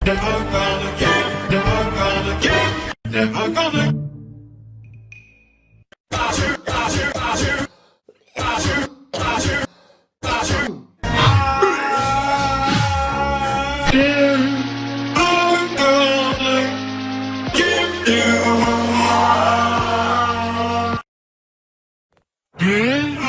never gonna give, never gonna give, never gonna. Got you, got you, got you, got you, got you, got you. I'm gonna give you.